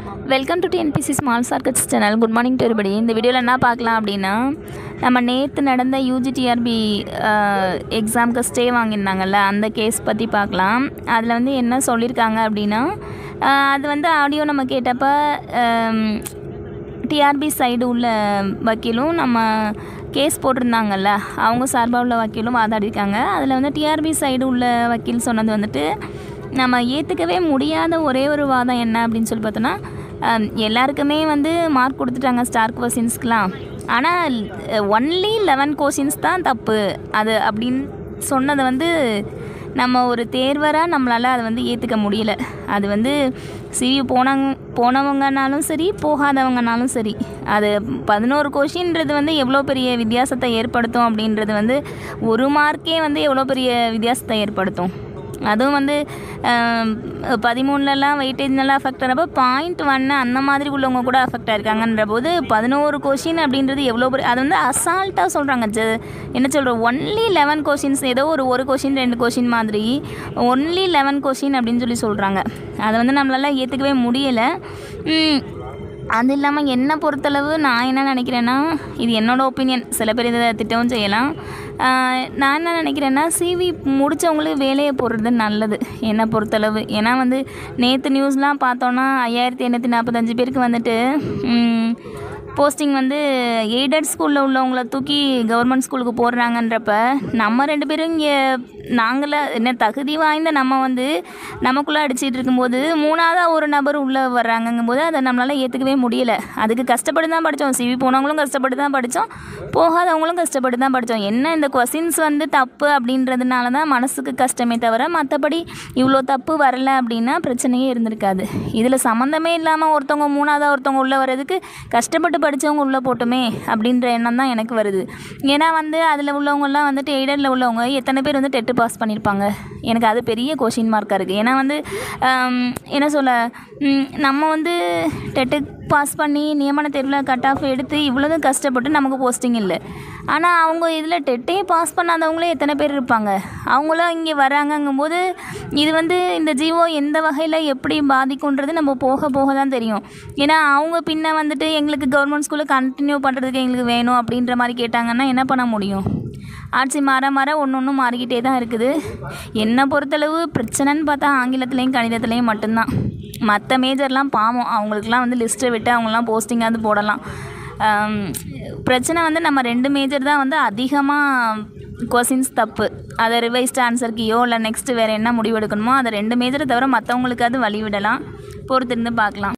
Welcome to TNPSC small circuits channel. Good morning to everybody. இந்த வீடியோவில் என்ன பார்க்கலாம் அப்படின்னா, நம்ம நேற்று நடந்த யூஜிடிஆர்பி எக்ஸாமுக்கு ஸ்டே வாங்கியிருந்தாங்கல்ல, அந்த கேஸ் பற்றி பார்க்கலாம். அதில் வந்து என்ன சொல்லியிருக்காங்க அப்படின்னா, அது வந்து ஆடியோ நம்ம கேட்டப்போ டிஆர்பி சைடு உள்ள வக்கீலும் நம்ம கேஸ் போட்டிருந்தாங்கல்ல, அவங்க சார்பாக உள்ள வக்கீலும் வாதாடிருக்காங்க. அதில் வந்து டிஆர்பி சைடு உள்ள வக்கீல் சொன்னது வந்துட்டு, நம்ம ஏற்றுக்கவே முடியாத ஒரே ஒரு வாதம் என்ன அப்படின்னு சொல்லி பார்த்தோன்னா, எல்லாருக்குமே வந்து மார்க் கொடுத்துட்டாங்க ஸ்டார் கொஷின்ஸ்க்கெலாம், ஆனால் ஒன்லி 11 கொஷின்ஸ் தான் தப்பு அது அப்படின்னு சொன்னதை வந்து நம்ம ஒரு தேர்வராக நம்மளால் அதை வந்து ஏற்றுக்க முடியல. அது வந்து சிவி போனவங்கனாலும் சரி, போகாதவங்கனாலும் சரி, அது 11 கொஷின்றது வந்து எவ்வளோ பெரிய வித்தியாசத்தை ஏற்படுத்தும் அப்படின்றது வந்து ஒரு மார்க்கே வந்து எவ்வளோ பெரிய வித்தியாசத்தை ஏற்படுத்தும். அதுவும் வந்து 13லலாம் வெயிட்டேஜ் நல்லா அஃபெக்ட் ஆகிறப்போ 0.1 அந்த மாதிரி உள்ளவங்க கூட அஃபெக்ட் ஆகிருக்காங்கன்ற போது 11 கொஷின் அப்படின்றது எவ்வளோ பெரிய, அது வந்து அசால்ட்டாக சொல்கிறாங்க. என்ன சொல்கிறோம், ஒன்லி 11 கொஷின்ஸ், ஏதோ ஒரு கொஷின் 2 கொஷின் மாதிரி ஒன்லி 11 கொஷின் அப்படின்னு சொல்லி சொல்கிறாங்க. அதை வந்து நம்மளால் ஏற்றுக்கவே முடியலை. அது இல்லாமல் என்னை பொறுத்தளவு நான் என்ன நினைக்கிறேன்னா, இது என்னோடய ஒப்பீனியன், சில பேர் இதை திட்டவும் செய்யலாம். நான் என்ன நினைக்கிறேன்னா, சிவி முடித்தவங்களுக்கு வேலையை போடுறது நல்லது என்னை பொறுத்தளவு. ஏன்னா வந்து நேற்று நியூஸ்லாம் பார்த்தோன்னா 5845 பேருக்கு வந்துட்டு போஸ்டிங் வந்து எய்டட் ஸ்கூலில் உள்ளவங்கள தூக்கி கவர்மெண்ட் ஸ்கூலுக்கு போடுறாங்கன்றப்ப, நம்ம 2 பேரும் இங்கே நாங்களாக என்ன தகுதி வாய்ந்த நம்ம வந்து நமக்குள்ளே அடிச்சிட்டு இருக்கும்போது 3ஆவதாக ஒரு நபர் உள்ளே வர்றாங்கங்கும்போது அதை நம்மளால் ஏற்றுக்கவே முடியலை. அதுக்கு கஷ்டப்பட்டு தான் படித்தோம், சிவி போனவங்களும் கஷ்டப்பட்டு தான் படித்தோம், போகாதவங்களும் கஷ்டப்பட்டு தான் படித்தோம். என்ன இந்த கொஸ்டின்ஸ் வந்து தப்பு அப்படின்றதுனால தான் மனசுக்கு கஷ்டமே தவிர, மற்றபடி இவ்வளோ தப்பு வரலை அப்படின்னா பிரச்சனையே இருந்திருக்காது. இதில் சம்மந்தமே இல்லாமல் ஒருத்தவங்க 3ஆவதாக ஒருத்தவங்க உள்ளே வர்றதுக்கு கஷ்டப்பட்டு படித்தவங்க உள்ளே போட்டுமே அப்படின்ற எண்ணம் தான் எனக்கு வருது. ஏன்னா வந்து அதில் உள்ளவங்கலாம் வந்துட்டு எய்டடில் உள்ளவங்க எத்தனை பேர் வந்து டெட்டு பாஸ் பண்ணியிருப்பாங்க? எனக்கு அது பெரிய கொஷின் மார்க்காக இருக்குது. ஏன்னா வந்து என்ன சொல்ல, நம்ம வந்து டெட்டு பாஸ் பண்ணி நியமன தேர்வில் கட் ஆஃப் எடுத்து இவ்வளோதும் கஷ்டப்பட்டு நமக்கு போஸ்டிங் இல்லை. ஆனால் அவங்க இதில் டெட்டே பாஸ் பண்ணாதவங்களே எத்தனை பேர் இருப்பாங்க? அவங்களும் இங்கே வராங்கங்கும்போது இது வந்து இந்த ஜீவோ எந்த வகையில் எப்படி பாதிக்குன்றது நம்ம போக போக தான் தெரியும். ஏன்னா அவங்க பின்ன வந்துட்டு எங்களுக்கு கவர்மெண்ட் ஸ்கூலில் கண்டினியூ பண்ணுறதுக்கு எங்களுக்கு வேணும் அப்படின்ற மாதிரி கேட்டாங்கன்னா என்ன பண்ண முடியும்? ஆட்சி மாற ஒன்று மாறிக்கிட்டே தான் இருக்குது. என்னை பொறுத்தளவு பிரச்சனைன்னு பார்த்தா ஆங்கிலத்துலேயும் கணிதத்துலேயும் மட்டும்தான். மற்ற மேஜர்லாம் பாவம், அவங்களுக்குலாம் வந்து லிஸ்ட்டை விட்டு அவங்களாம் போஸ்டிங்காவது போடலாம். பிரச்சனை வந்து நம்ம 2 மேஜர் தான் வந்து அதிகமாக கொஷின்ஸ் தப்பு. அதை ரிவைஸ்டு ஆன்சர்க்கியோ இல்லை நெக்ஸ்ட்டு வேறு என்ன முடிவு எடுக்கணுமோ அதை 2 மேஜரை தவிர மற்றவங்களுக்காவது வழி விடலாம். பொறுத்திருந்து பார்க்கலாம்.